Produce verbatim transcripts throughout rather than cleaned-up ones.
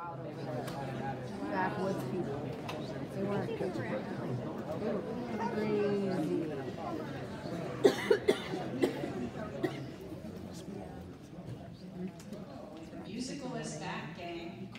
backwoods people. They weren't they were crazy. The musical is back, gang.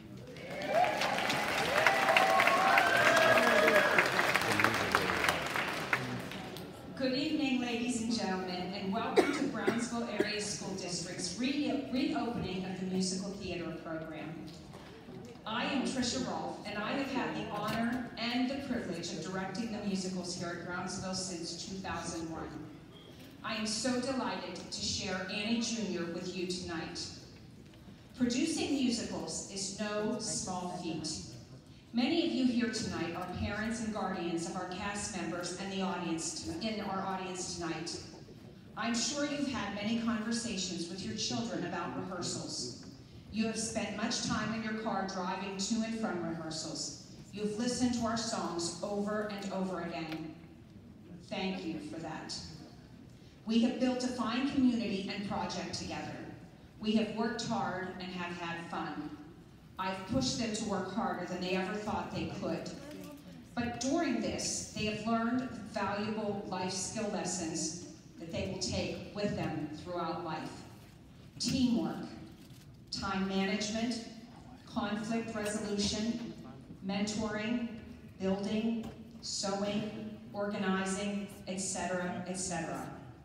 Good evening, ladies and gentlemen, and welcome to Brownsville Area School District's re reopening of the musical theater program. I am Tricia Rolfe, and I have had the honor and the privilege of directing the musicals here at Brownsville since two thousand one. I am so delighted to share Annie Junior with you tonight. Producing musicals is no small feat. Many of you here tonight are parents and guardians of our cast members and the audience in our audience tonight. I'm sure you've had many conversations with your children about rehearsals. You have spent much time in your car driving to and from rehearsals. You've listened to our songs over and over again. Thank you for that. We have built a fine community and project together. We have worked hard and have had fun. I've pushed them to work harder than they ever thought they could. But during this, they have learned valuable life skill lessons that they will take with them throughout life. Teamwork, time management, conflict resolution, mentoring, building, sewing, organizing, et cetera, et cetera.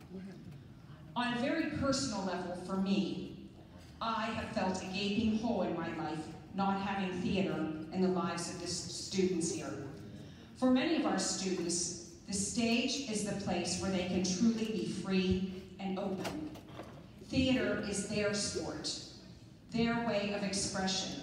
On a very personal level for me, I have felt a gaping hole in my life not having theater in the lives of the students here. For many of our students, the stage is the place where they can truly be free and open. Theater is their sport, their way of expression.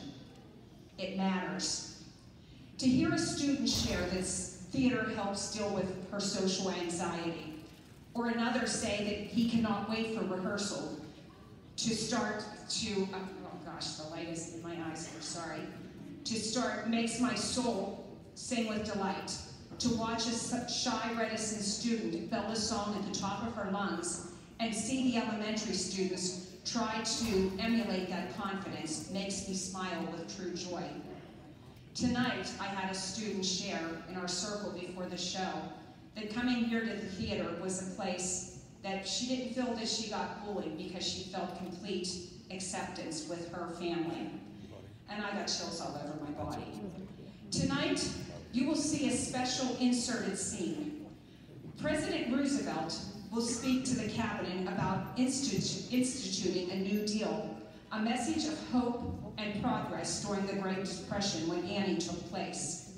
It matters. To hear a student share that theater helps deal with her social anxiety, or another say that he cannot wait for rehearsal to start to, uh, oh gosh, the light is in my eyes here, sorry, to start makes my soul sing with delight. To watch a shy, reticent student belt a song at the top of her lungs and see the elementary students try to emulate that confidence makes me smile with true joy. Tonight, I had a student share in our circle before the show that coming here to the theater was a place that she didn't feel that she got bullied because she felt complete acceptance with her family. And I got chills all over my body. Tonight, you will see a special inserted scene. President Roosevelt will speak to the cabinet about institu instituting a New Deal, a message of hope and progress during the Great Depression when Annie took place.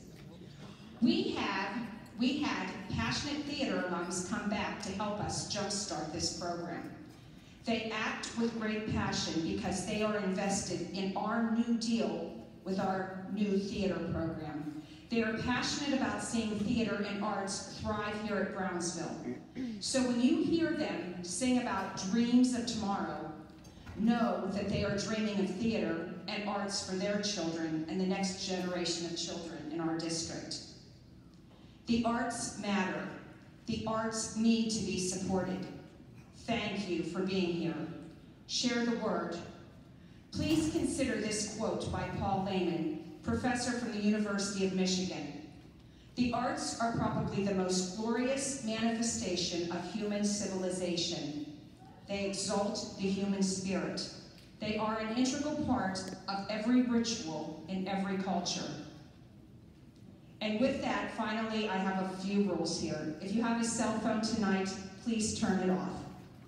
We have We had passionate theater alums come back to help us jumpstart this program. They act with great passion because they are invested in our New Deal with our new theater program. They are passionate about seeing theater and arts thrive here at Brownsville. So when you hear them sing about dreams of tomorrow, know that they are dreaming of theater and arts for their children and the next generation of children in our district. The arts matter. The arts need to be supported. Thank you for being here. Share the word. Please consider this quote by Paul Lehman, professor from the University of Michigan. The arts are probably the most glorious manifestation of human civilization. They exalt the human spirit. They are an integral part of every ritual in every culture. And with that, finally, I have a few rules here. If you have a cell phone tonight, please turn it off.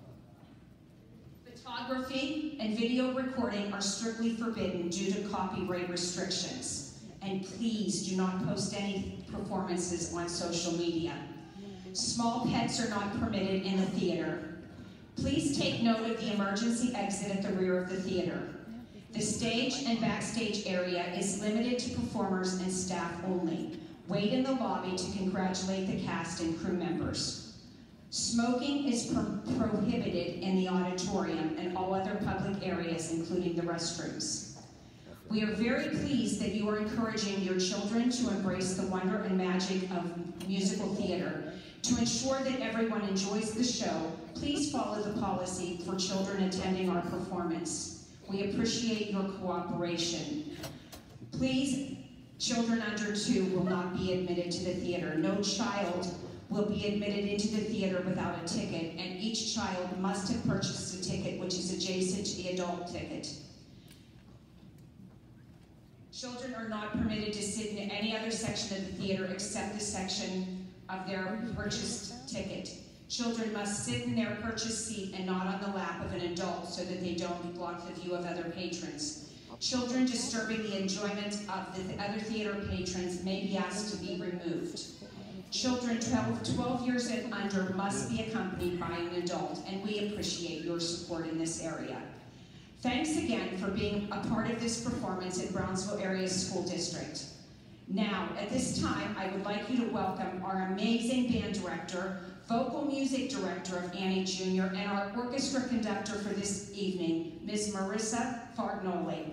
Photography and video recording are strictly forbidden due to copyright restrictions. And please do not post any performances on social media. Small pets are not permitted in the theater. Please take note of the emergency exit at the rear of the theater. The stage and backstage area is limited to performers and staff only. Wait in the lobby to congratulate the cast and crew members. Smoking is pro prohibited in the auditorium and all other public areas, including the restrooms. We are very pleased that you are encouraging your children to embrace the wonder and magic of musical theater. To ensure that everyone enjoys the show, please follow the policy for children attending our performance. We appreciate your cooperation. Please, children under two will not be admitted to the theater. No child will be admitted into the theater without a ticket, and each child must have purchased a ticket which is adjacent to the adult ticket. Children are not permitted to sit in any other section of the theater except the section of their purchased ticket. Children must sit in their purchased seat and not on the lap of an adult so that they don't block the view of other patrons. Children disturbing the enjoyment of the other theater patrons may be asked to be removed. Children twelve years and under must be accompanied by an adult, and we appreciate your support in this area. Thanks again for being a part of this performance at Brownsville Area School District. Now, at this time, I would like you to welcome our amazing band director, vocal music director of Annie Junior, and our orchestra conductor for this evening, Miz Marissa Fargnoli.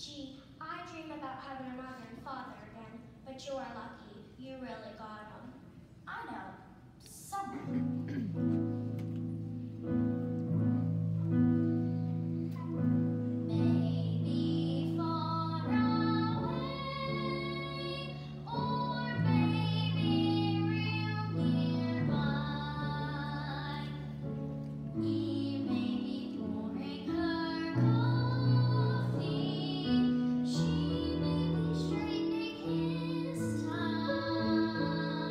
Gee, I dream about having a mother and father again, but you're lucky. You really got them. I know. Someone. Maybe far away, or maybe real nearby. He may be pouring her coffee. She may be straightening his tie.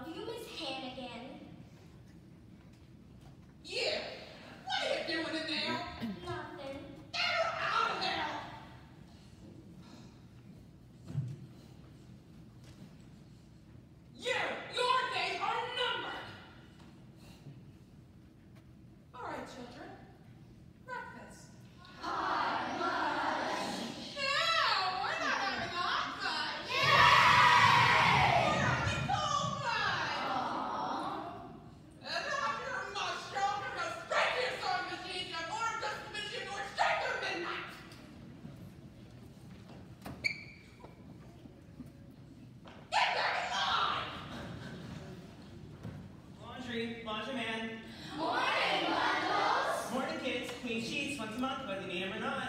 love you, Miss Hannigan. Yeah. What are you doing in there? Nothing. Get her out of there! You! Your days are numbered! All right, children. Breakfast. Hi, lunch. No, we're not having hot fun. Yay! We're having cold fun. Aw. And after your mushroom, you're going straight to your sewing machine, your arm just machine, or straight to midnight. Get back in line! Laundry, laundry man. Morning, bundles. Morning, kids. Clean sheets once a month, whether you need them or not.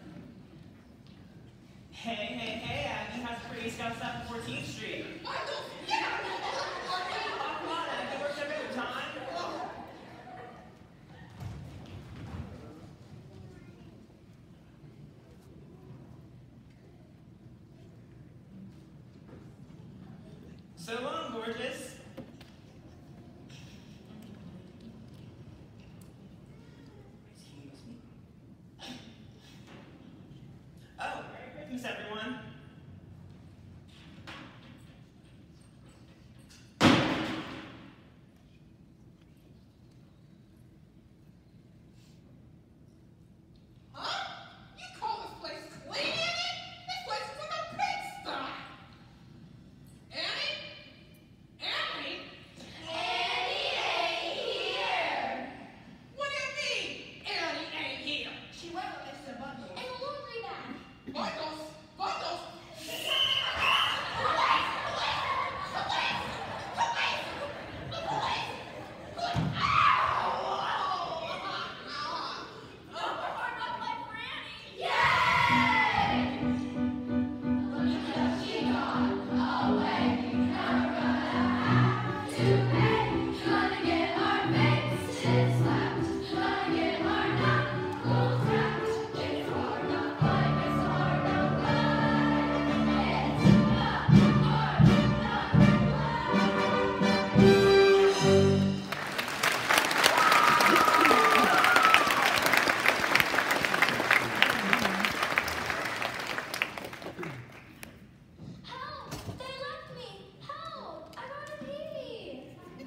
Hey, hey, hey, Abby, how's the pretty scout stuff at fourteenth Street? Michael, get out of here! Oh, come on, Abby, works every other time. So long, gorgeous. Excuse me. Oh, Merry Christmas, everyone. Huh? You call this place clean, Annie? This place is like a pigsty. Annie? Annie? Annie ain't here. What do you mean, Annie ain't here? She went with Mister Bundle. And a laundry bag. Bundles, bundles. Help! They left me! Help! I gotta pee!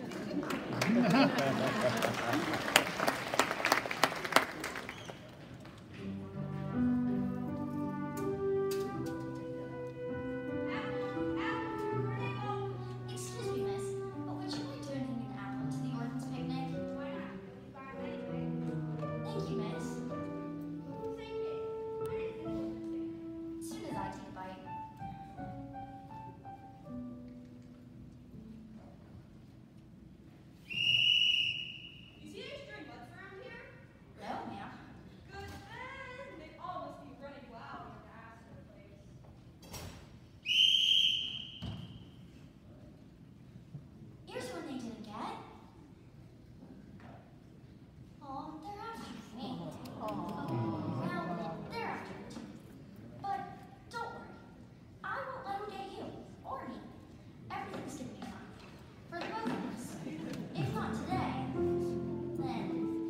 Excuse me, miss, but would you mind donating an apple to the orphans picnic? Why not? We got it anyway. Thank you, miss. Who think it? I didn't think it. As soon as I take a bite. You see any stray butts around here? No, ma'am. Good then. They all must be running wild in the ass of the place. Here's one they didn't get. Aw, they're after me. Oh, well, they're after me too. But don't worry. I won't let them get you or me. Everything's gonna be fine. For the both of us. If not today, then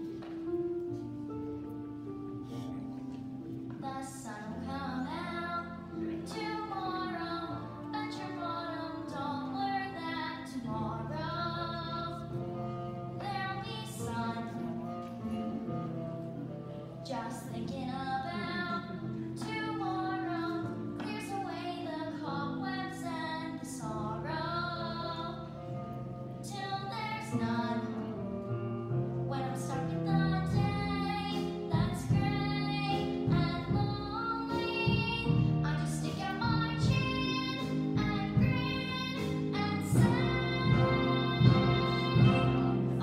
the sun will come out tomorrow. Bet your bottom dollar that tomorrow there'll be sun. Just thinking about tomorrow clears away the cobwebs and the sorrow till there's none. When I'm stuck with the day that's gray and lonely, I just stick out my chin and grin and say, oh,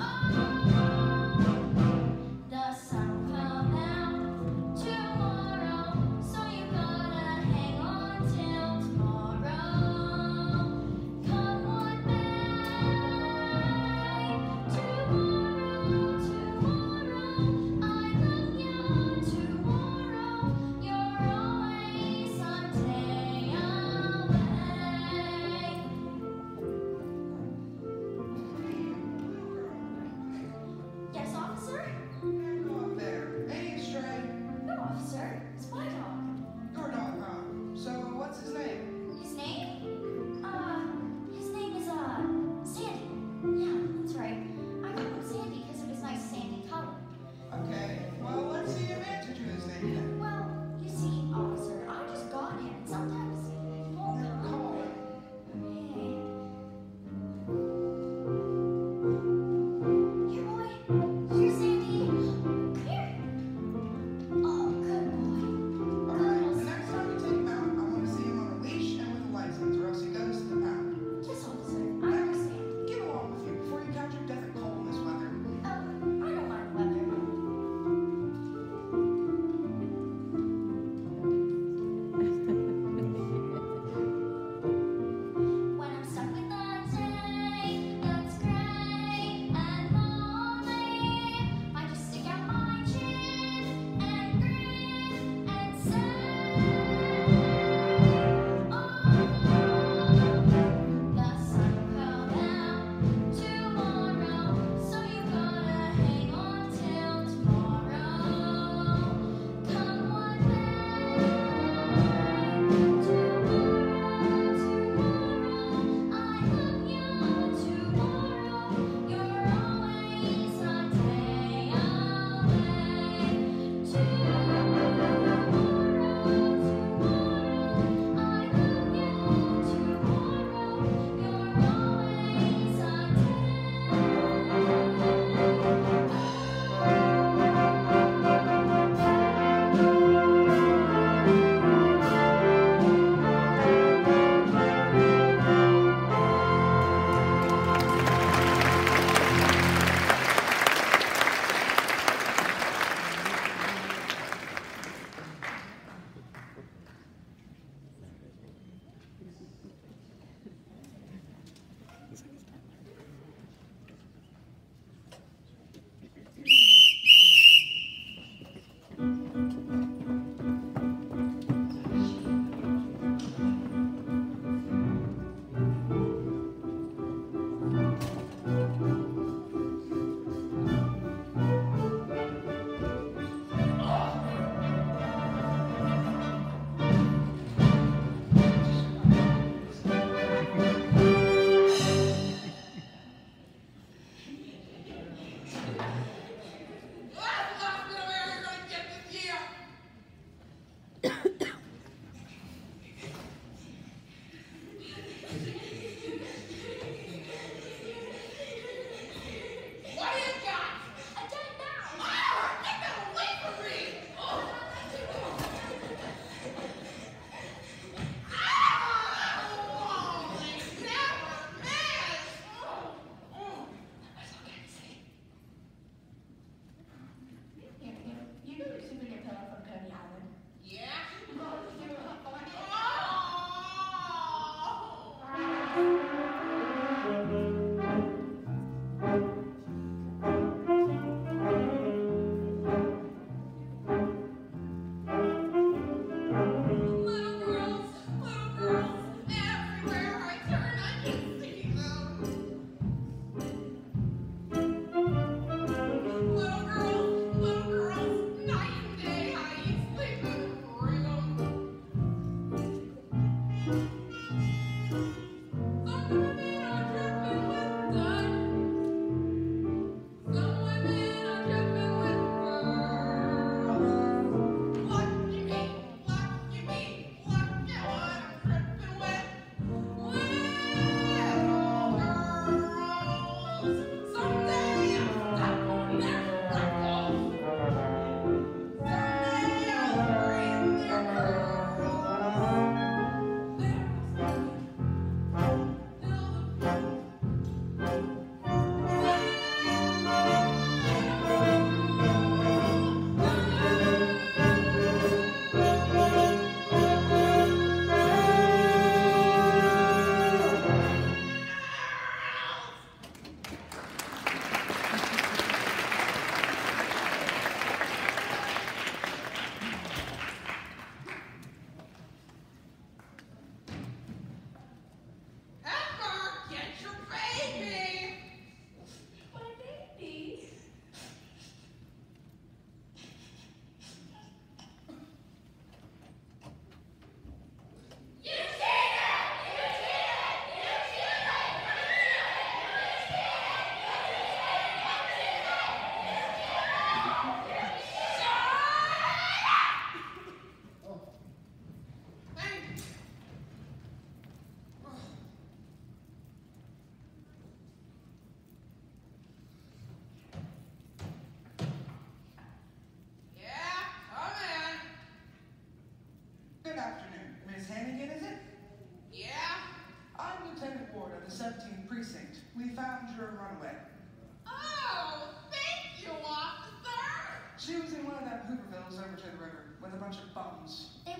the sun will come out tomorrow, so you gotta hang on till tomorrow. Come what may,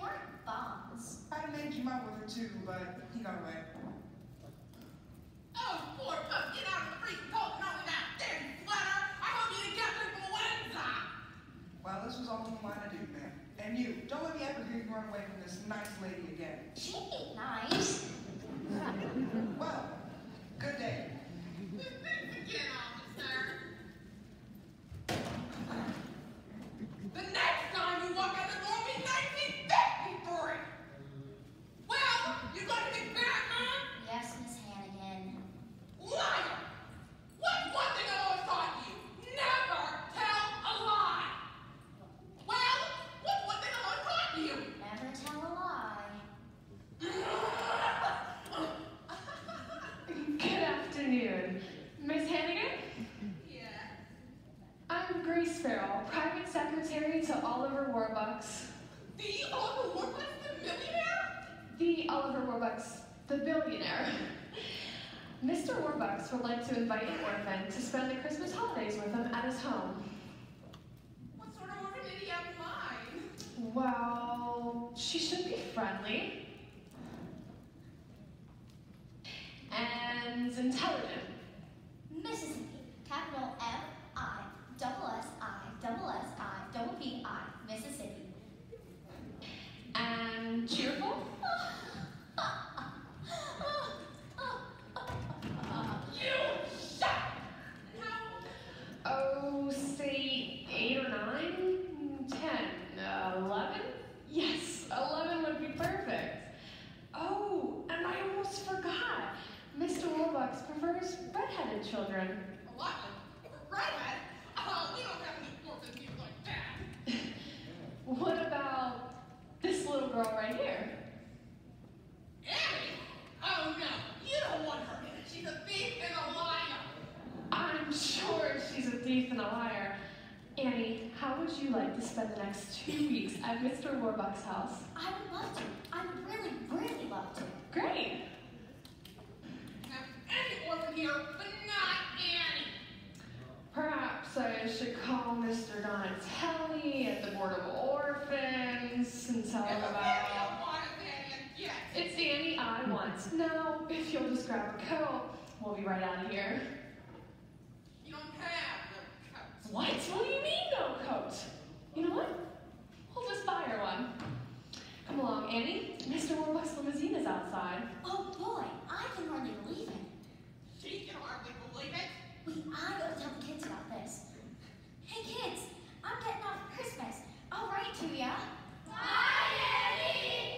weren't bombs. I made him out with her too, but he got away. Oh, poor pup, get out of the freezing cold and only that dirty sweater. I hope you didn't catch influenza. Well, this was all we wanted to do, man. And you, don't let me ever hear you run away from this nice lady again. She ain't nice. Well, good day. Thanks again, officer. The next time you walk out the door, be nineteen fifty-three. Well, you got anything bad, Mom? Yes, Miss Hannigan. Liar! What's one thing I've always taught you? Never tell a lie! Well, what's one thing I've always taught you? Never tell a lie. Good afternoon. Miss Hannigan? Yeah. I'm Grace Farrell, private secretary to Oliver Warbucks. The Oliver Warbucks, the millionaire? The Oliver Warbucks, the billionaire. Mister Warbucks would like to invite an orphan to spend the Christmas holidays with him at his home. What sort of orphan did he have in mind? Well, she should be friendly. And intelligent. Mississippi. Capital M I double S I double S I double P I. Mississippi. And cheerful. You shut! How? Oh, say eight or nine, ten, uh, eleven? Yes, eleven would be perfect. Oh, and I almost forgot. Mister Warbucks prefers redheaded children. What? Redhead? Oh, we don't have any orphan people like that. What about this little girl right here? Annie? Oh no, you don't want her in it. She's a thief and a liar. I'm sure she's a thief and a liar. Annie, how would you like to spend the next two weeks at Mister Warbucks' house? I would love to. I would really, really love to. Great. Have any orphan here, but not Annie. Perhaps I should call Mister Donatelli at the Board of Orphans and tell him If about... Annie don't want it, Annie, yes. It's the Annie I want. Now, if you'll just grab a coat, we'll be right out of here. You don't have the coat. What? What do you mean, no coat? You know what? We'll just buy her one. Come along, Annie. Mister Warbucks' limousine is outside. Oh boy, I can hardly believe it. She can hardly believe it. Wait, I gotta tell the kids about this. Hey kids, I'm getting off for Christmas. I'll write to ya. Bye, Annie!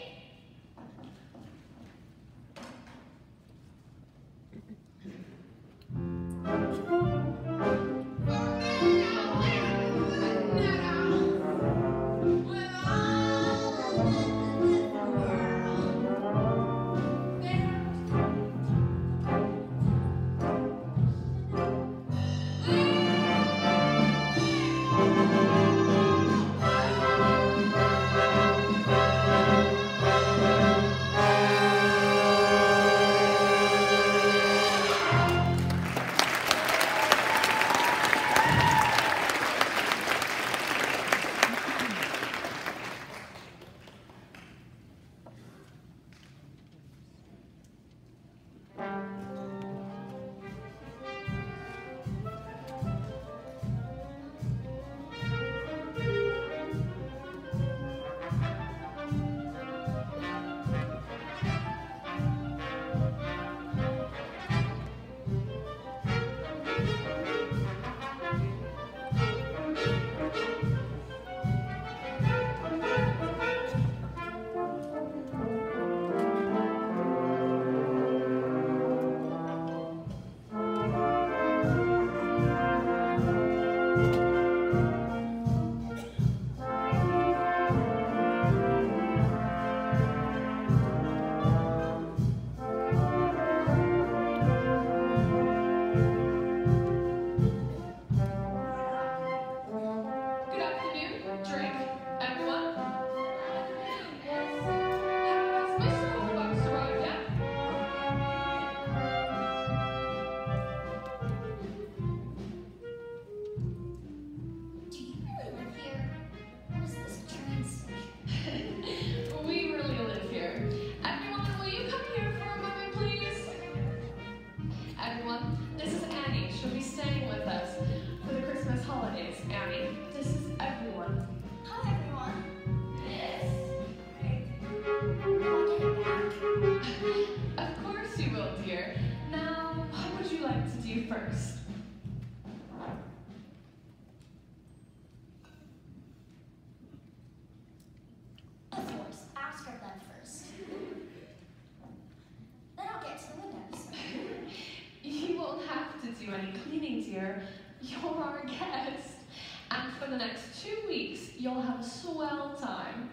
easier, you're our guest. And for the next two weeks, you'll have a swell time.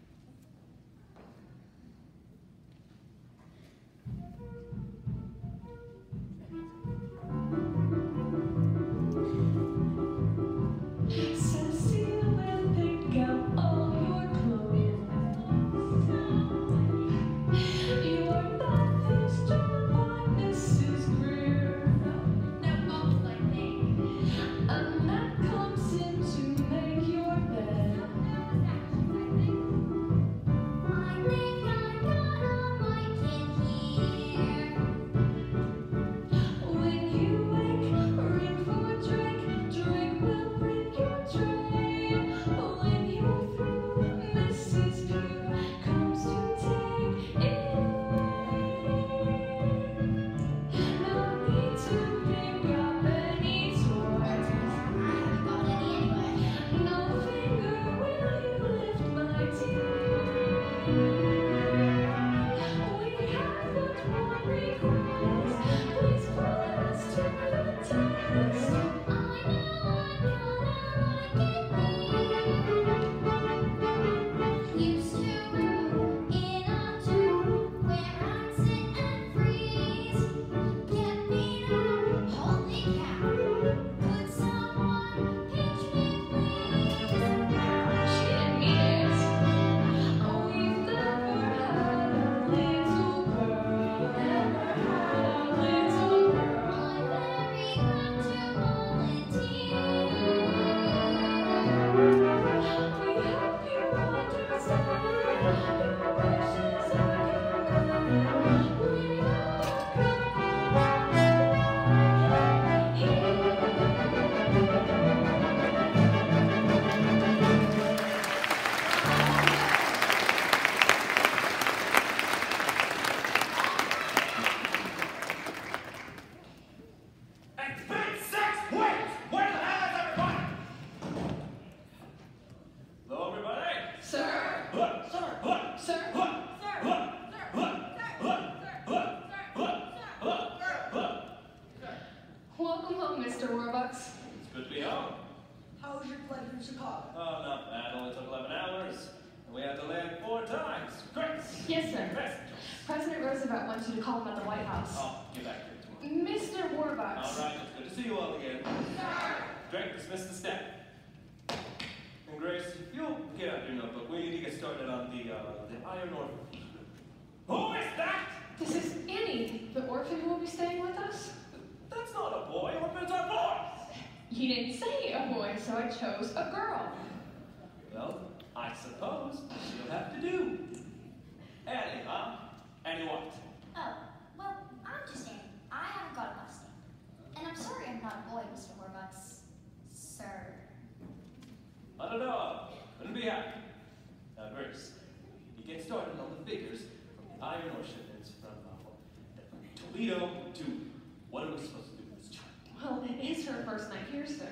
Roosevelt wants you to call him at the White House. Oh, get back here tomorrow. Mister Warbucks. All right, it's good to see you all again. Drake, dismiss the staff. And Grace, if you'll get out your notebook, we need to get started on the, uh, the iron orphan. Who is that? This is Annie, the orphan who will be staying with us. That's not a boy. Orphans are boys. You didn't say a boy, so I chose a girl. Well, I suppose you'll have to do. Annie, huh? Annie what? Oh, well, I'm just Annie. I haven't got a last name. And I'm sorry I'm not a boy, Mister Warbucks. Sir. I don't know. Couldn't be happy. Now, Grace, you get started on the figures from the iron ore shipments from uh, Toledo to what are we supposed to do with this child? Well, it is her first night here, sir.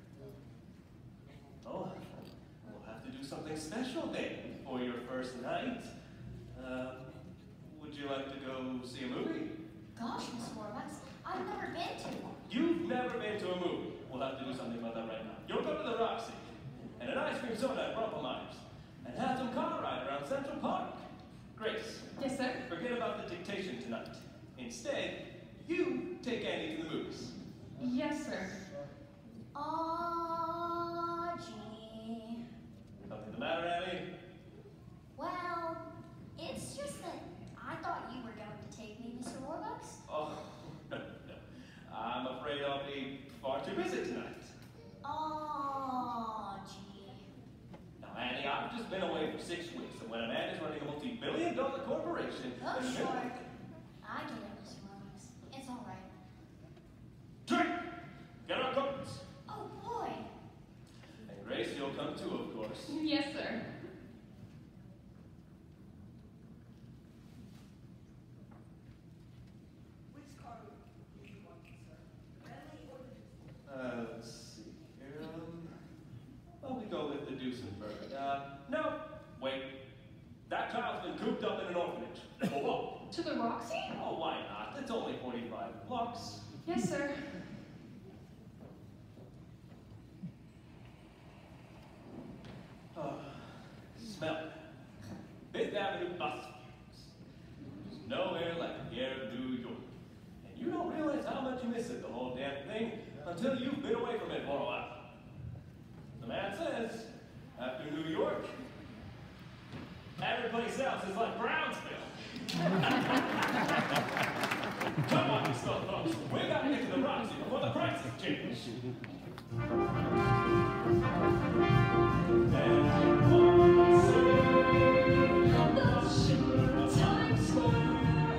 Oh, we'll have to do something special then for your first night. Uh, would you like to go see a movie? Gosh, Mister Warbucks, I've never been to one. You've never been to a movie. We'll have to do something about that right now. You'll go to the Roxy, and an ice cream soda at Rumpelmeyer's, and have some car ride around Central Park. Grace. Yes, sir? Forget about the dictation tonight. Instead, you take Annie to the movies. Yes, sir. Aw, Jeannie. Something the matter, Annie? Well, it's just that I thought you were going to take me, Mister Warbucks. Oh, no, no. I'm afraid I'll be far too busy tonight. Aw, Jeannie. Now, Annie, I've just been away for six weeks, and when a man is running a multi-billion dollar corporation... Oh, then- sure. I get it, Mister Warbucks. It's all right. Drink! Get our coats! Oh, boy. And Grace, you'll come too, of course. Yes, sir. Which car do you want, sir? Friendly or the Uh, let's see here. Um, well, we go with the Duesenberg. Uh, no, wait. That child's been cooped up in an orphanage. For what? To the Roxy? Oh, why not? It's only forty-five bucks. Yes, sir. Avenue bus fumes. There's no air like the air of New York. And you don't realize how much you miss it, the whole damn thing, until you've been away from it for a while. The man says, after New York, every place else is like Brownsville. Come on, you slow folks. We gotta get to the Roxy before the prices change. Times Square.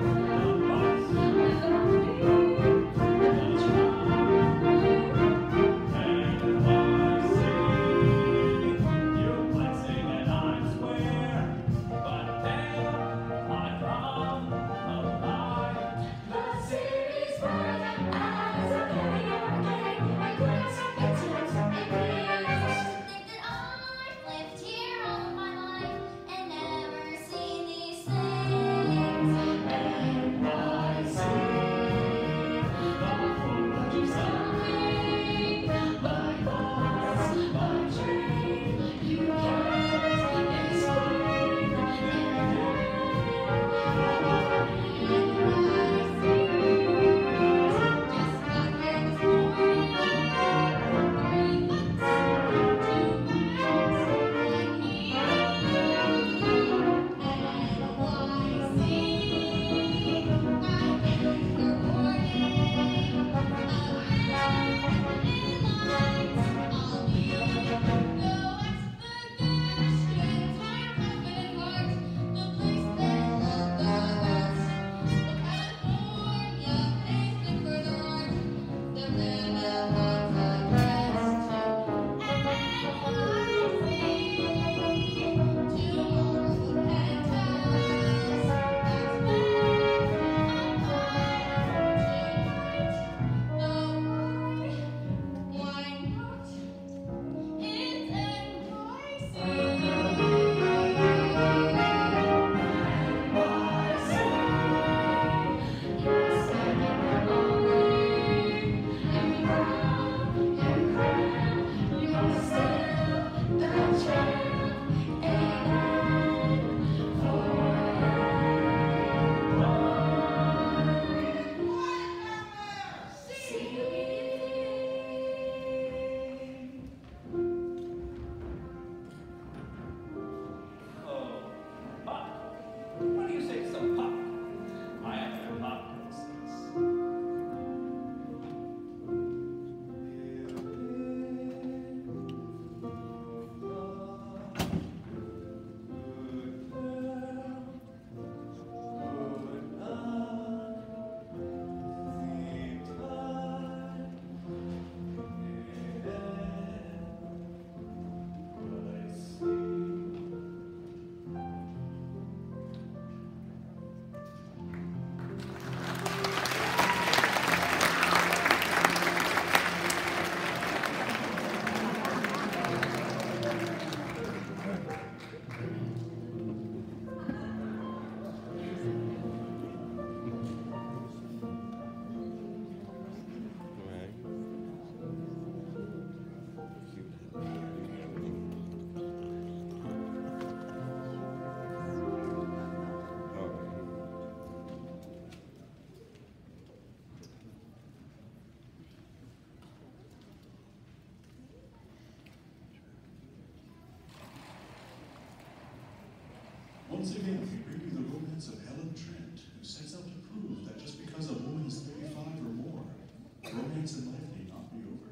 Once again, we bring you the romance of Helen Trent, who sets out to prove that just because a woman is thirty-five or more, romance in life need not be over.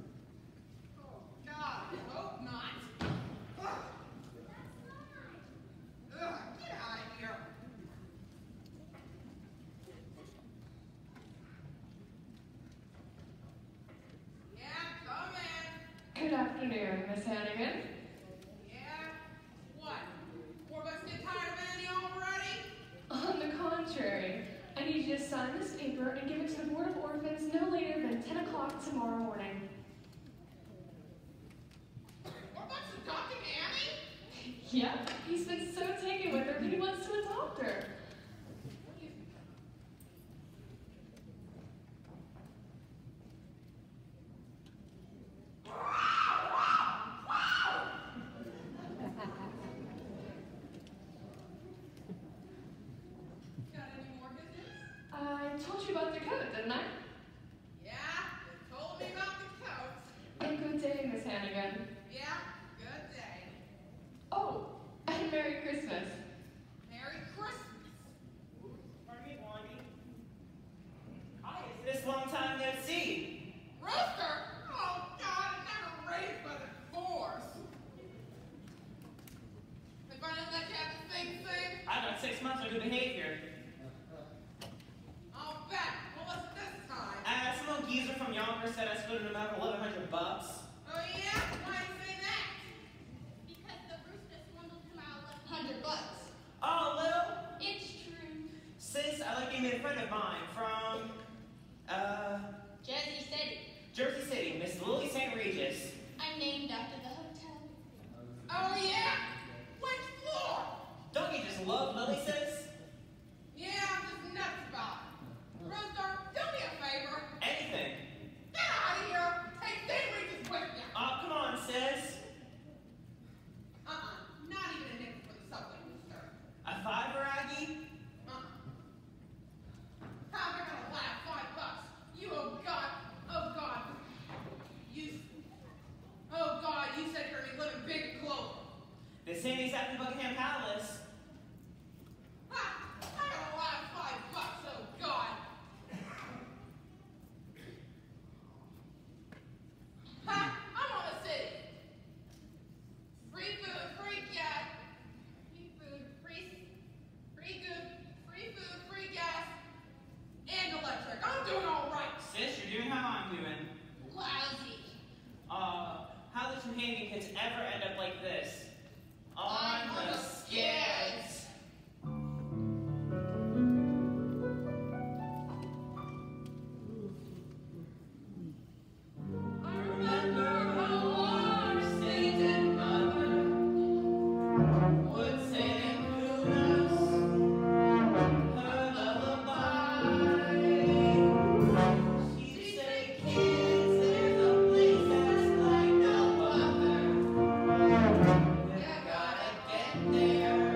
Oh, God, I hope not. Ugh. Ugh, get out of here. Yeah, come in. Good afternoon, Miss Hannigan. Yeah? What? Warbucks get tired of Annie already? On the contrary, I need you to sign this paper and give it to the Board of Orphans no later than ten o'clock tomorrow morning. Warbucks adopting Annie? Yep, he's been so taken with her that he wants to adopt her. Yeah, good day. Oh, and Merry Christmas. Merry Christmas. Pardon me, Blondie. Hi, it's this long time no see. Rooster? Oh, God, I never raised by the force. If I didn't let you have the same thing, I got six months of good behavior. I'll bet. What was it this time? Uh, some old geezer from yonder said I split him about eleven hundred bucks. Oh, yeah? Why you say that? Because the Rooster swindled him out of eleven hundred bucks. Oh, Lil. It's true. Sis, I like you made a friend of mine from, uh, Jersey City. Jersey City, Miss Lily Saint Regis. I'm named after the hotel. Oh, yeah? Which floor? Don't you just love Lily, sis? Yeah, I'm just nuts about it. Rooster, do me a favor. Anything. Get out of here. Take Saint Regis with you. Oh, come on, sis. Uh-uh. Not even a nickel for the subway, Rooster. A fiver, Aggie? Uh-uh. How am I gonna laugh five bucks? You, oh God. Oh God. You, oh God, you said you're gonna be living big and clover. This ain't exactly Buckingham Palace. Ha! I gotta laugh five bucks, oh God. Ha! I'm on a city. Free food, free gas. Free food, free, free good, free food, free gas, and electric. I'm doing all right. Sis, you're doing how I'm doing. Lousy. Uh, how did you Hannigan kids ever end up like this? On On the the skids. I remember how our sainted mother would sing to us her lullaby. She'd say, kids, there's a place that's like no other. You gotta get there.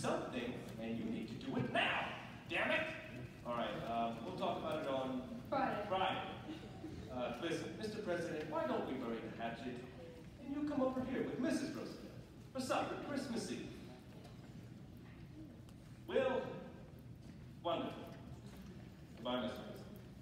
something, and you need to do it now. Damn it! All right, um, we'll talk about it on Friday. Friday. Uh, listen, Mister President, why don't we bury the hatchet, and you come over here with Missus Roosevelt for supper Christmas Eve? Will, wonderful. Goodbye, Mister President.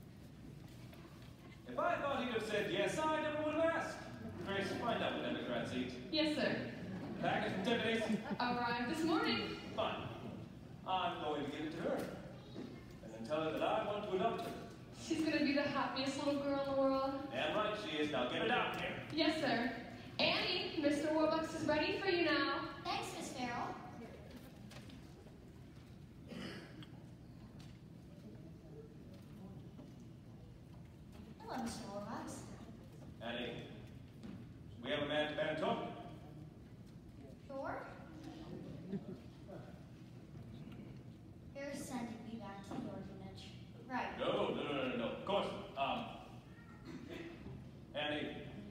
If I thought he'd have said yes, I never would have asked. Grace, find out what Democrats eat. Yes, sir. Package from Tiffany's? Arrived this morning. Fine. I'm going to give it to her. And then tell her that I want to adopt her. She's gonna be the happiest little girl in the world. Damn right she is. Now get her down here. Yes, sir. Annie, Mister Warbucks is ready for you now. Thanks, Miss Farrell. Hello, Mister Warbucks. Annie, we have a man-to-man talk. Sure. You're sending me back to the orphanage. Right. No, no, no, no, no, no. Of course. Um, Annie,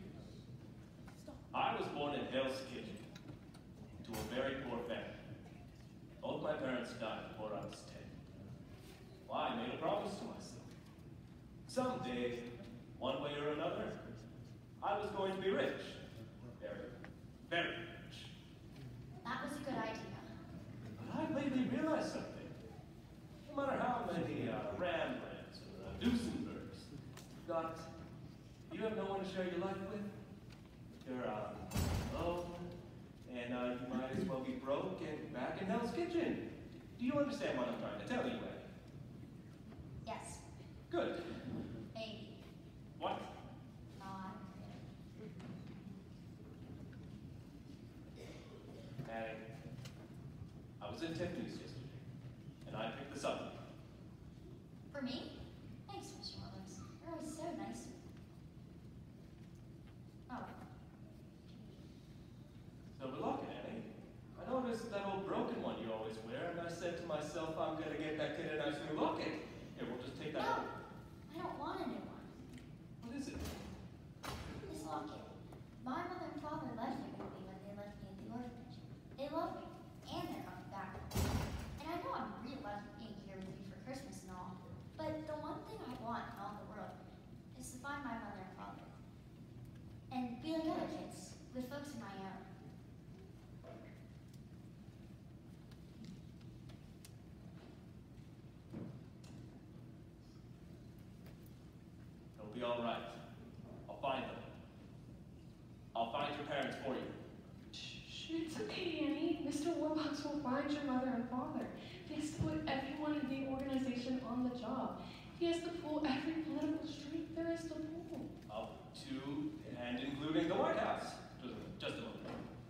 I was born in Hell's Kitchen to a very poor family. Both my parents died before I was ten. Well, I made a promise to myself. Someday, one way or another, I was going to be rich. Very, very rich. That was a good idea. But I've lately realized something. No matter how many uh, Rembrandts or uh, Duesenbergs you've got, you have no one to share your life with. You're uh, alone, and uh, you might as well be broke and back in Hell's Kitchen. Do you understand what I'm trying to tell you, Annie? Yes. Good. Maybe. What? Not. Annie, I was in Tiffany's yesterday, and I picked this up. For me? Thanks, Mister Warbucks. You're always so nice. Oh. Silver locket, Annie. I noticed that old broken one you always wear, and I said to myself, I'm gonna get that kid a nice new locket. Here, we'll just take that. No, I don't want a new one. What is it? This locket. My mother and father left it with me when they left me at the orphanage. They love me, and they're coming back. And I know I'm real lucky being here with you for Christmas and all, but the one thing I want in all the world is to find my mother and father. And be like other kids, with folks of my own. It'll be all right. I'll find them. I'll find your parents for you. Shh, it's okay, Annie. Mister Warbucks will find your mother and father. He has to put everyone in the organization on the job. He has to pull every political street there is to pull. Up to and including the White House. Just a, just a moment.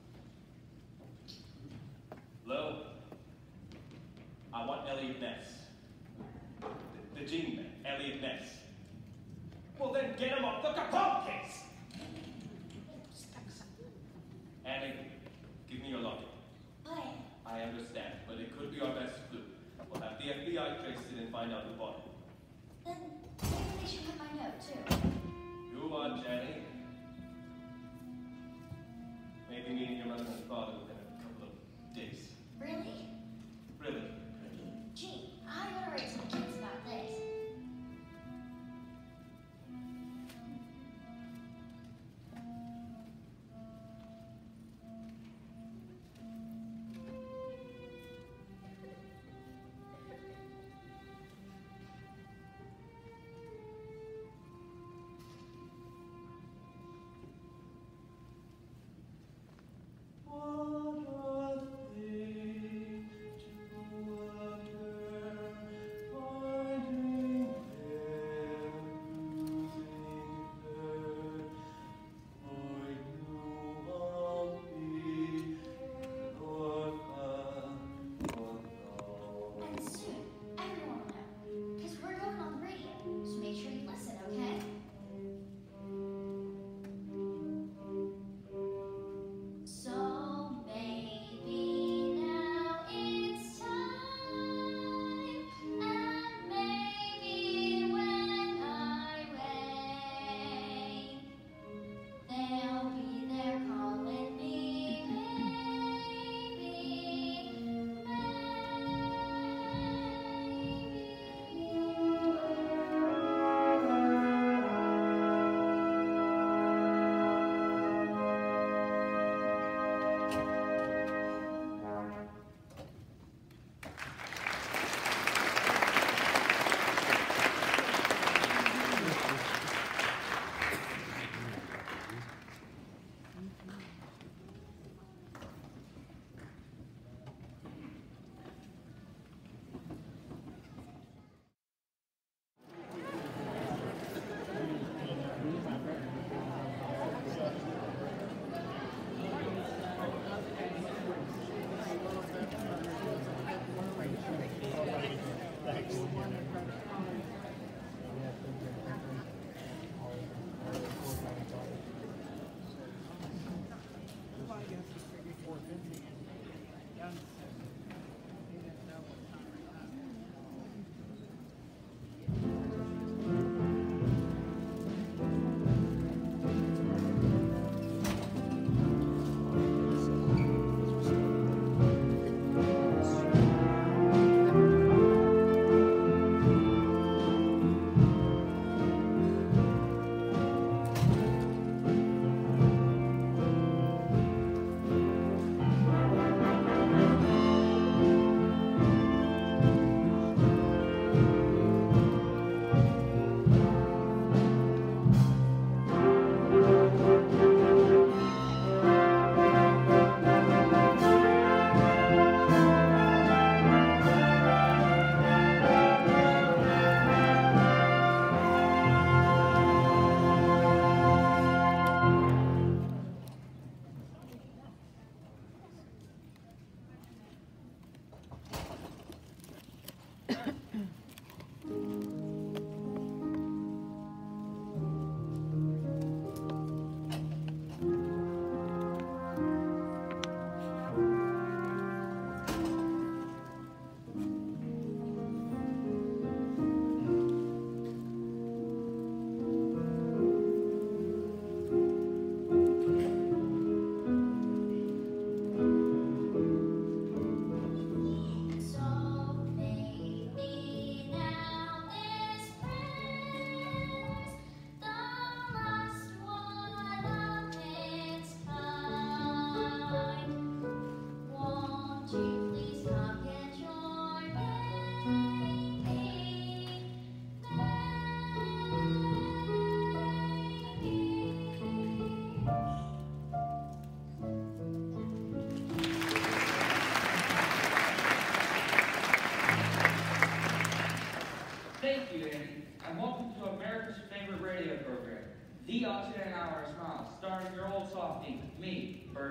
Hello? I want Elliot Ness. The, the Gene Man, Elliot Ness. Well, then get him off the Capone case! Annie, give me your locket. But I understand, but it could be our best clue. We'll have the F B I trace it and find out who bought it. then maybe they should have my note, too. You watch, Annie. Maybe meeting your mother and father within a couple of days. Really? Really? Gee, I gotta write to the kids about this.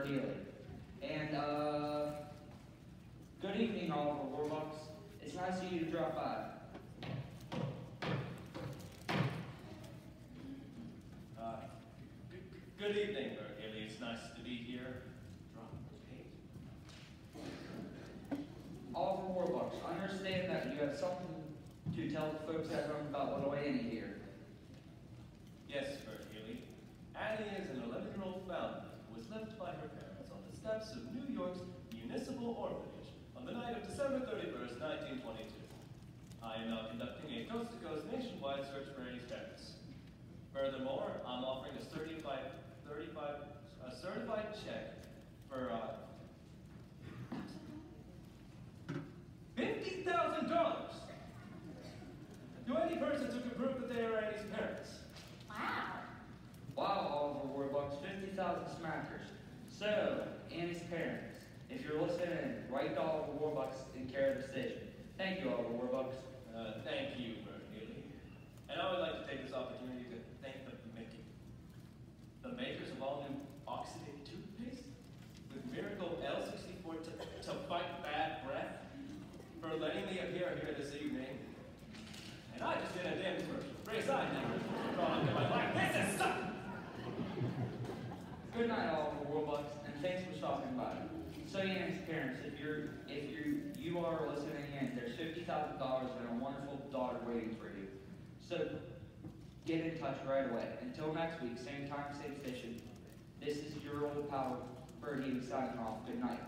for Haylie. And, uh, good evening, all of the Warbucks. It's nice of you to drop by. Uh, g- good evening, Haylie. It's nice to be here. Drop the paint. All of the Warbucks, I understand that you have something to tell the folks at home about little Annie here. Yes, Haylie. Annie is an eleven-year-old foundling who was left by her parents on the steps of New York's Municipal Orphanage on the night of December thirty-first, nineteen twenty-two. I am now conducting a coast-to-coast nationwide search for Annie's parents. Furthermore, I'm offering a certified, thirty-five, a certified check for uh, fifty thousand dollars to any persons who can prove that they are Annie's parents. Wow. Wow, Oliver Warbucks, fifty thousand smackers. So, Annie's parents, if you're listening, write to Oliver Warbucks and care of the station. Thank you, Oliver Warbucks. Uh, thank you, Haylie. And I would like to take this opportunity to thank the making, the makers of all new oxidate toothpaste with Miracle L sixty-four to, to fight bad breath for letting me appear here this evening. And I just did a damn commercial. Raise I never thought into my life. This is something. Good night, Oliver Warbucks, and thanks for stopping by. So, Annie's parents, if you're if you you are listening in, there's fifty thousand dollars and a wonderful daughter waiting for you. So, get in touch right away. Until next week, same time, same station. This is your old pal, Fergie, signing off. Good night.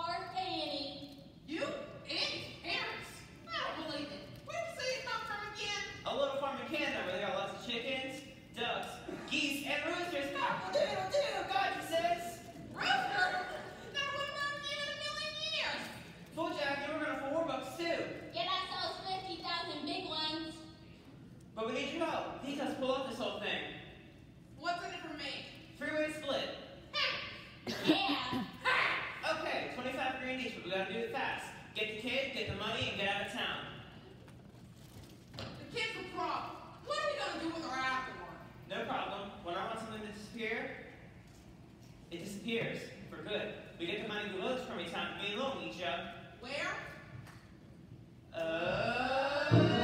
You? Annie's parents? I don't believe it. Where'd you say you come from again? Get the kid, get the money, and get out of town. The kid's a problem. What are we gonna do with our apple one? No problem. When I want something to disappear, it disappears for good. We get the money to lose from each time. Me and Lil each other. Where? Uh...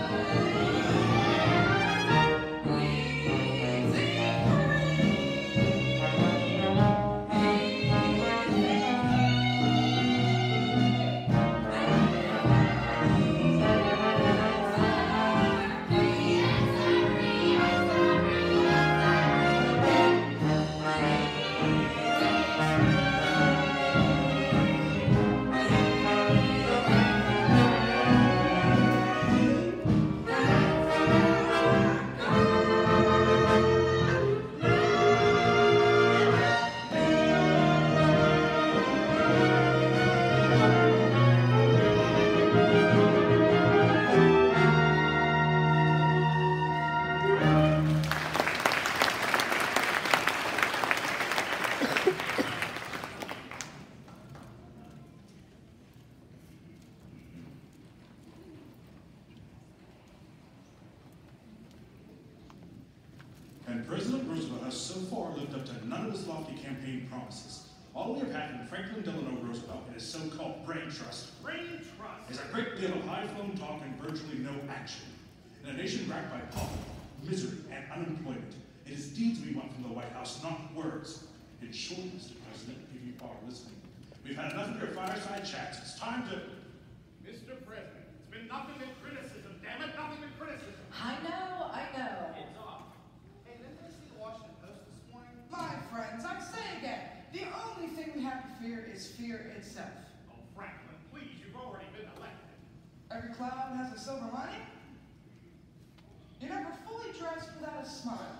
And President Roosevelt has so far lived up to none of his lofty campaign promises. All we have had from Franklin Delano Roosevelt and his so-called brain trust, brain trust, is a great deal of high-flown talk and virtually no action. In a nation racked by poverty, misery, and unemployment, it is deeds we want from the White House, not words. In short, Mister President, if you are listening, we've had enough of your fireside chats. It's time to... Mister President, it's been nothing but criticism, damn it, nothing but criticism. I know, I know. It's off. Hey, didn't I see the Washington Post this morning? My friends, I say again, the only thing we have to fear is fear itself. Oh, Franklin, please, you've already been elected. Every cloud has a silver lining. You're never fully dressed without a smile.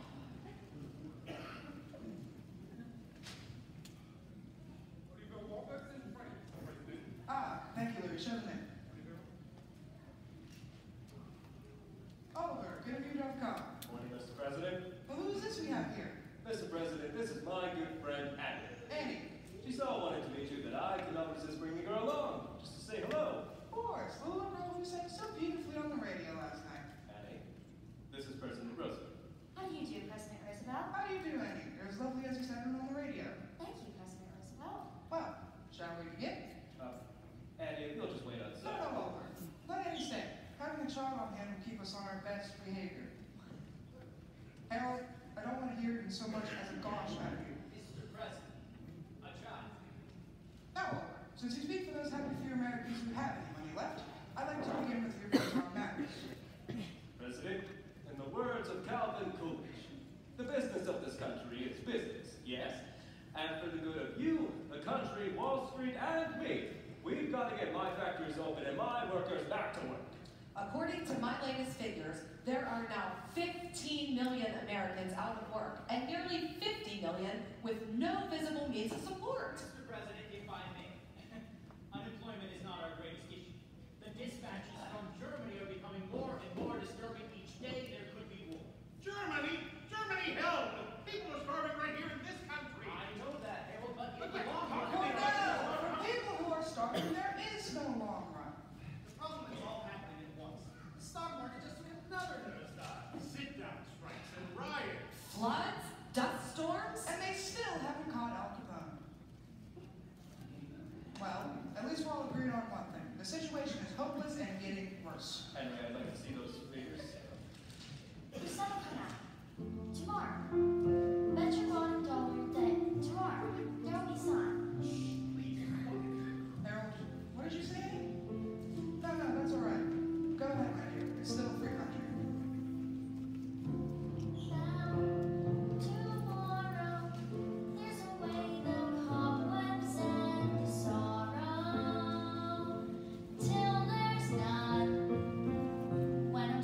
What do you go Warbucks in front? Ah, thank you, Louis. Show them in. Oliver, good of you to have come. Morning, Mister President. Well, who is this we have here? Mister President, this is my good friend, Annie. Annie. She so wanted to meet you that I could not resist bringing her along, just to say hello. Of course. Little girl who sang so beautifully on the radio last night. Annie, this is President Roosevelt. How do you do, President Roosevelt? How do you do, Annie? You're as lovely as you sounded on the radio. Thank you, President Roosevelt. Well, shall we begin? Uh, Annie, you'll just wait outside. No, no, Oliver. Let Annie say, having a child on hand will keep us on our best behavior. Harold, I don't want to hear even so much as a gosh out of you. Mister President, I tried. Now, Oliver, since you speak for those happy few Americans who have any money left, I'd like to begin with your views on matters. President, in the words of Calvin Coolidge, the business of this country is business, yes, and for the good of you, the country, Wall Street, and me, we've got to get my factories open and my workers back to work. According to my latest figures, there are now fifteen million Americans out of work and nearly fifty million with no visible means of support. Mister President, if I may, unemployment is not our greatest issue. The dispatches from Germany are becoming more and more disturbing each day. There could be war. Germany? Germany, hell! People are starving right here in this country. I know that, Harold, but in But the wait, long talk run, to me Oh, about no! For people who are starving, there is no long run. the problem is all happening at once. The stock market just took another nosedive. Sit-down strikes and riots. Floods, dust storms, And they still haven't caught Al Capone. Well, at least we're all agreed on one thing. The situation is hopeless and getting worse. Henry, I'd like to see those figures. The sun will come out. Tomorrow. Bet your bottom dollar that tomorrow there will be sun. Harold, what did you say? No, no, that's all right. Go ahead, my dear. It's still a free country. Tomorrow, there's a way the cobwebs end the sorrow. Till there's none. When a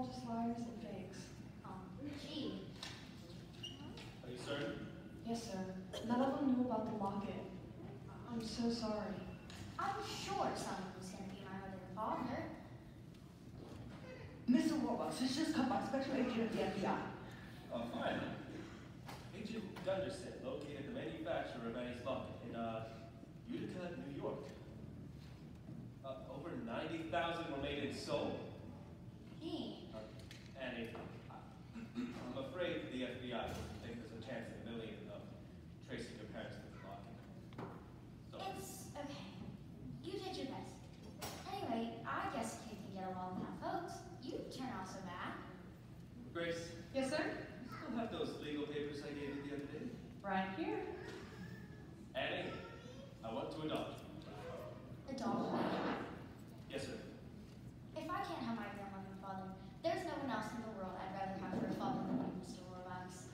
all just liars and fakes. Oh, gee. Are you certain? Yes, sir. None of them knew about the locket. I'm so sorry. I'm sure someone was going to be my mother and father. Mister Warbucks has just come by, special agent of the F B I. Oh, fine. Agent Gunderson located the manufacturer of Annie's locket in, uh, Utica, New York. Uh, over ninety thousand were made and sold. Hey. Uh, Annie, I'm afraid the F B I doesn't think there's a chance in a million of tracing your parents to the locket. So, It's okay. You did your best. Anyway, I guess you can get along with our folks. You turn out so bad. Grace, Yes, sir? you still have those legal papers I gave you the other day? Right here. Annie, I want to adopt you. Adopt me. Yes, sir. If I can't have my real mother and father, there's no one else in the world I'd rather have for a father than you, Mister Warbucks.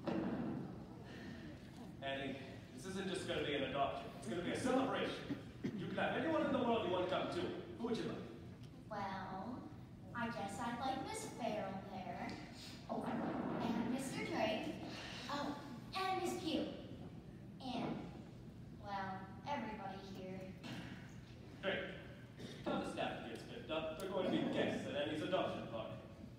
Annie, this isn't just going to be an adoption. It's going to be a celebration. You can have anyone in the world you want to come to. Who would you like? Well, I guess I'd like Miss Farrell there. Oh, and Mister Drake. Oh, and Miss Pugh. And, well, everybody here. Great. How the staff gets picked up, they're going to be guests at Annie's adoption party.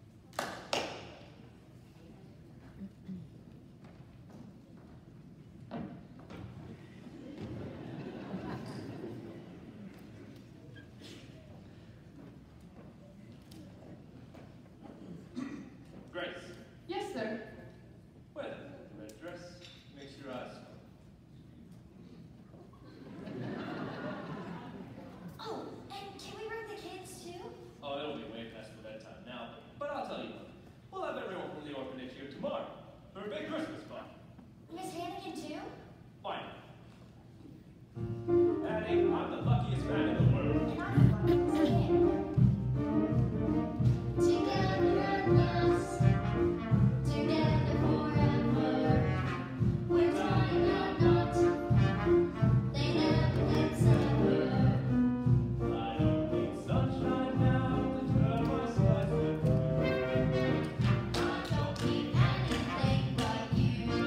Grace, Yes, sir. wear that red dress. Makes your eyes smile. Oh, and can we bring the kids too? Oh, it'll be way past the bedtime now, but I'll tell you what. We'll have everyone from the orphanage here tomorrow for a big Christmas party. Miss Hannigan too? Why not? Annie, I'm the luckiest man in the world. And I'm the one Miss Hannigan. Together at last, together forever. We're tying a knot, they never can sever. I don't need sunshine now to turn my skies to blue. I don't need anything but you.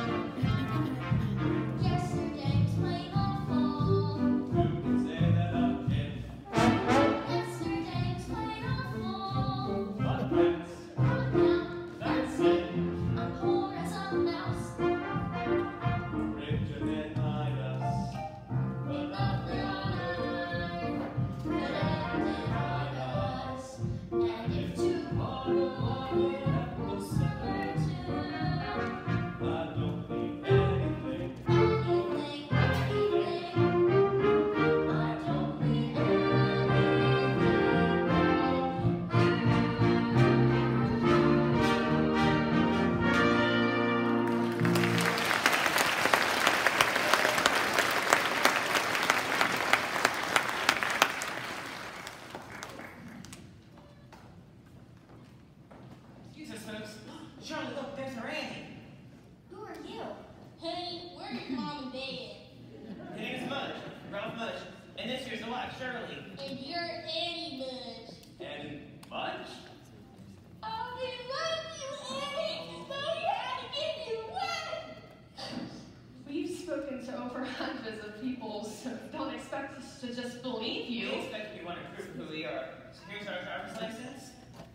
Yesterday's playing awful. You can say that I'm in, Yesterday's playing awful. but that's, But now, that's it. I'm poor as a mouse. Richer than Midas, but nothing on earth Could ever deny us. And if tomorrow will ever were to I don't need anything. anything, anything, I don't need Excuse us, folks. Charlie, look, there's our Annie. Who are you? Honey, where's mom and dad? Her name's Mudge, Ralph Mudge, and this here's the wife, Shirley. And you're Annie Mudge. Annie Mudge? Oh, we love you, Annie. So we had to give you one. We've spoken to over hundreds of people, so don't expect us to just believe We you. expect you want to prove who we are. So here's our driver's license.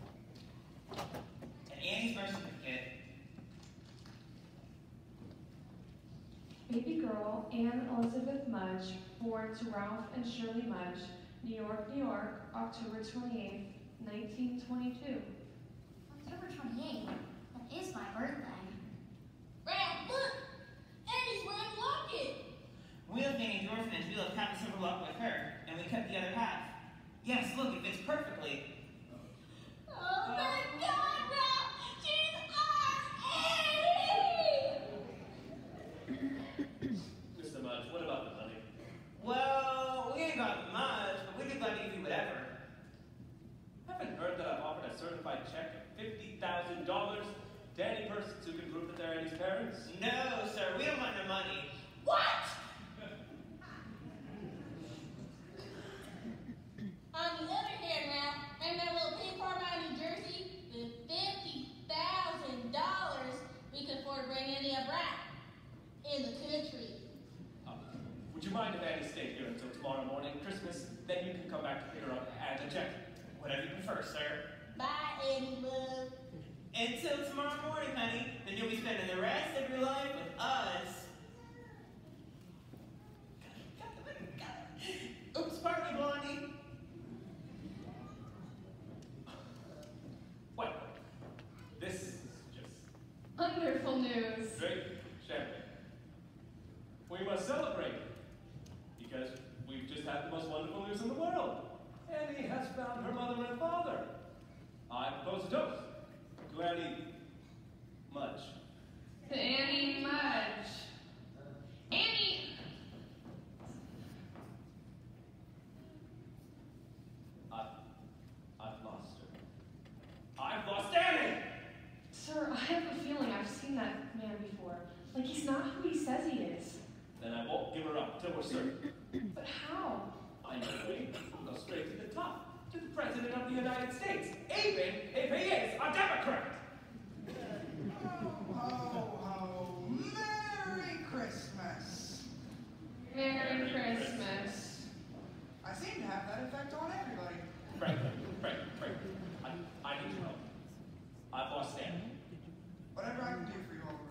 And Annie's birth certificate. Baby girl Anne Elizabeth Mudge, born to Ralph and Shirley Mudge, New York, New York, October twenty-eighth, nineteen twenty-two. October twenty-eighth. That is my birthday. Ralph, look. Annie's wearing a locket. We left Annie's orphanage, we left half the silver lock with her, and we kept the other half. Yes, look, it fits perfectly. Oh my God, Ralph. She's our Annie. Mister Mudge, what about the money? Well, we ain't got much, but we'd be glad to give you whatever. Haven't heard that I've offered a certified check of fifty thousand dollars to any persons who can prove that they're Annie's parents. No, sir, we don't want no money. What? On the other hand, Ralph, remember that little pig farm out in New Jersey? mind if Annie stayed here until tomorrow morning, Christmas, then you can come back to pick her up and check. Whatever you prefer, sir. Bye, Annie Love. Until tomorrow morning, honey. Then you'll be spending the rest of your life with us. Oops, pardon me, Blondie. Well, this is just Wonderful news. great champagne. We must celebrate because we've just had the most wonderful news in the world. Annie has found her mother and father. I propose a toast to Annie Mudge. To Annie Mudge. Annie! I, I've lost her. I've lost Annie! Sir, I have a feeling I've seen that man before. Like he's not who he says he is. Then I won't give her up till we're certain. But how? I know the way. We'll go straight to the top, to the President of the United States, even if he is a Democrat. Ho, ho, ho. Merry Christmas. Merry Christmas. I seem to have that effect on everybody. Frank, Frank, Frank, I, I need your help. I've lost Annie. Whatever I can do for you, Oliver.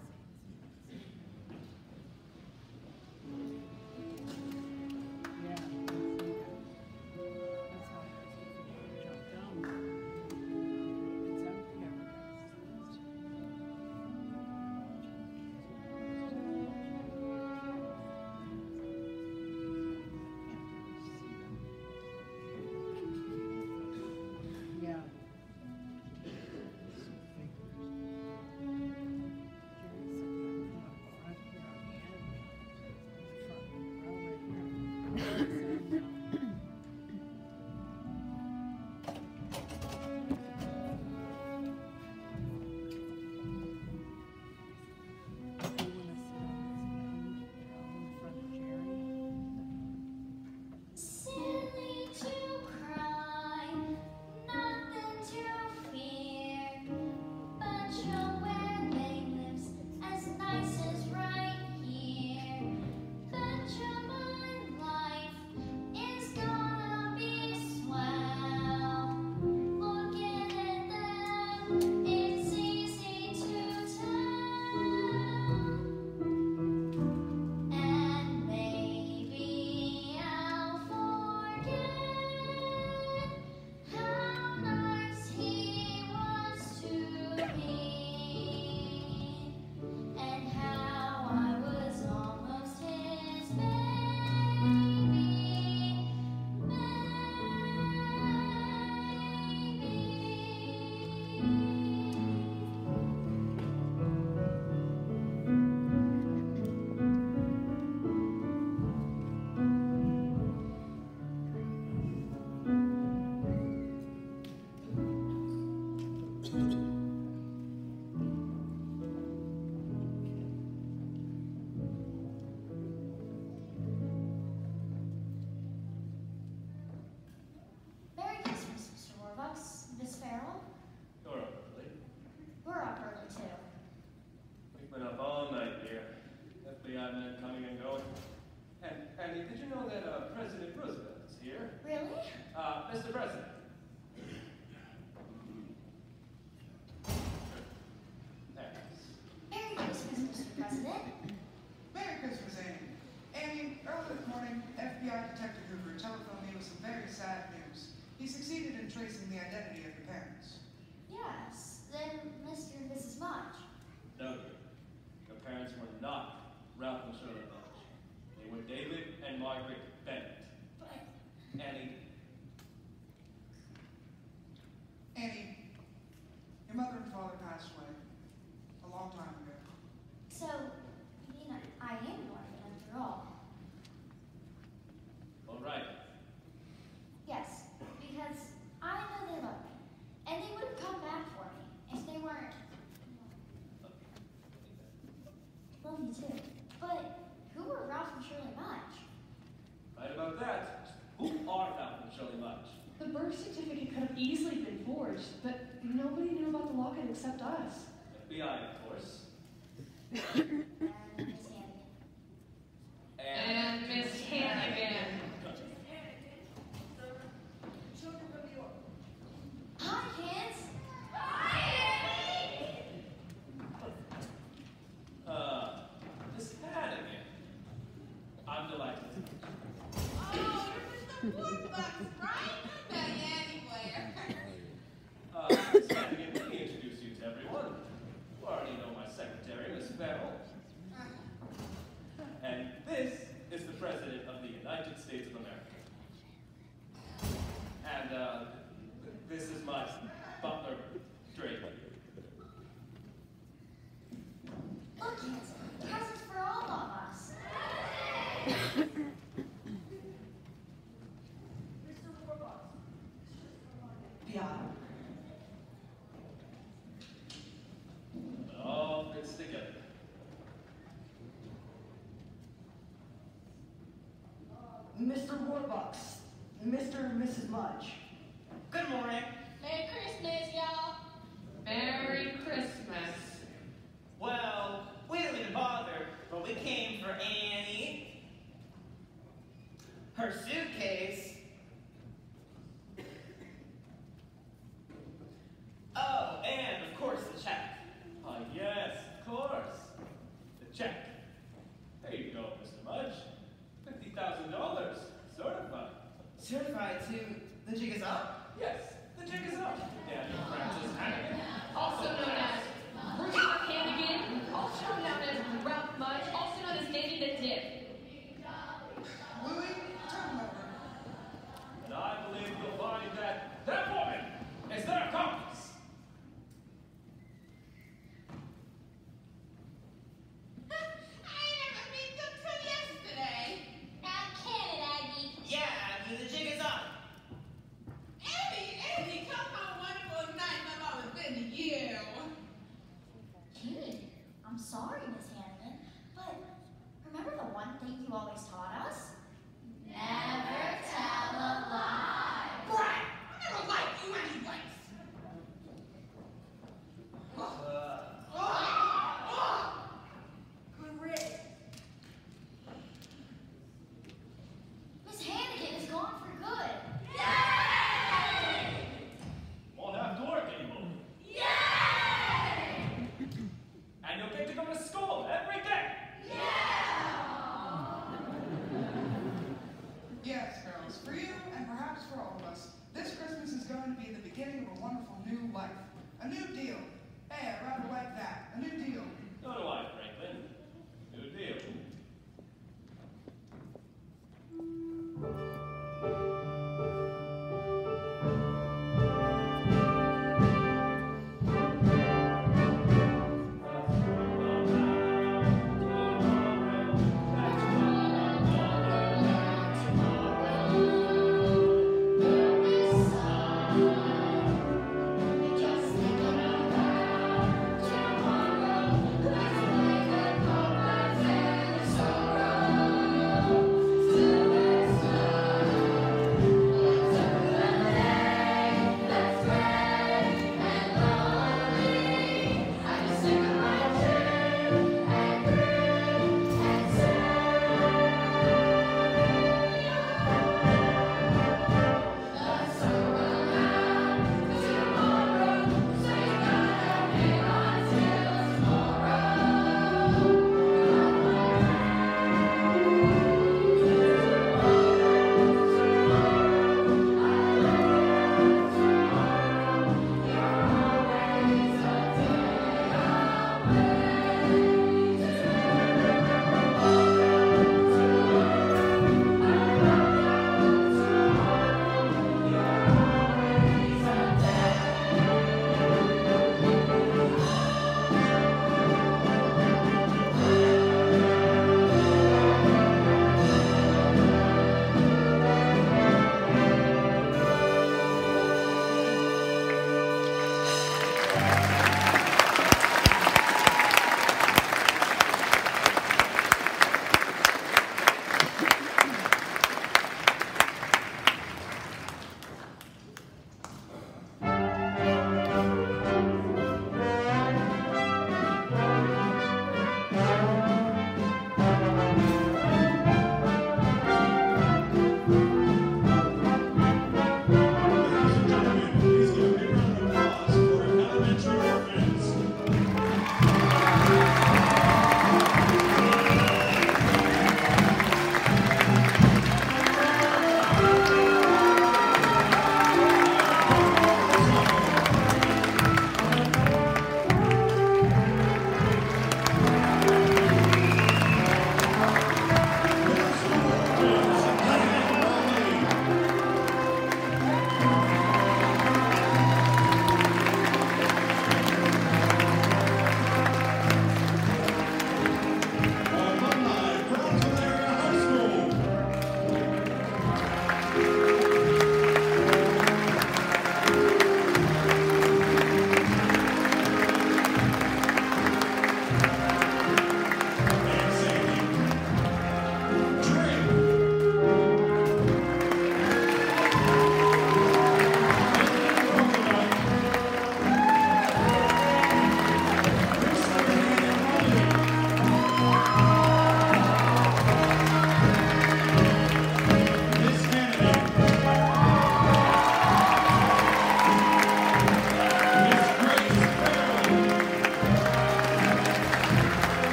Merry Christmas, Mister Warbucks. Miss Farrell? You're up early. We're up early, too. We've been up all night here. F B I men coming and going. And, Annie, did you know that uh, President Roosevelt is here? Really? Uh, Mister President. Merry Christmas, Mister President. Merry Christmas, Annie. Annie, early this morning, F B I Detective Hoover telephoned me with some very sad news. He succeeded in tracing the identity of your parents. Yes. Then Mister and Missus Mudge. No, your parents were not Ralph and Shirley Mudge. They were David and Margaret Bennett. But... Annie. Annie, your mother and father passed away a long time ago. So, you mean I am an orphan after all? All right. Yes, because I know they love me. And they would have come back for me if they weren't. Love you too. But who were Ralph and Shirley Mudge? Right about that. Who are Ralph and Shirley Mudge? The birth certificate could have easily been forged, but nobody knew about the locket except us. F B I, of course. And Miss Hannigan. And Miss Hannigan. Mister Warbucks, Mister and Missus Mudge. Good morning. Merry Christmas, y'all. Merry Christmas. Well, we didn't mean to bother, but we came for Annie, her suitcase, oh, and of course the check. Ah, yes, of course. The check. There you go, Mister Mudge. Fifty thousand dollars, certified. Certified to the jig is up? Yes, the jig is up. Daniel Francis Hannigan. Also known as Rooster Hannigan, also known as Ralph Mudge, also known as Danny the Dip. Louis, turn him over. And I believe you'll find that that woman is their accomplice. I never meet them till yesterday. I can it, Aggie. Yeah, Aggie, the jig is up. Eddie, Eddie, come on, wonderful night. I've always been to you. Gee, I'm sorry, Miss Hannigan, but remember the one thing you always taught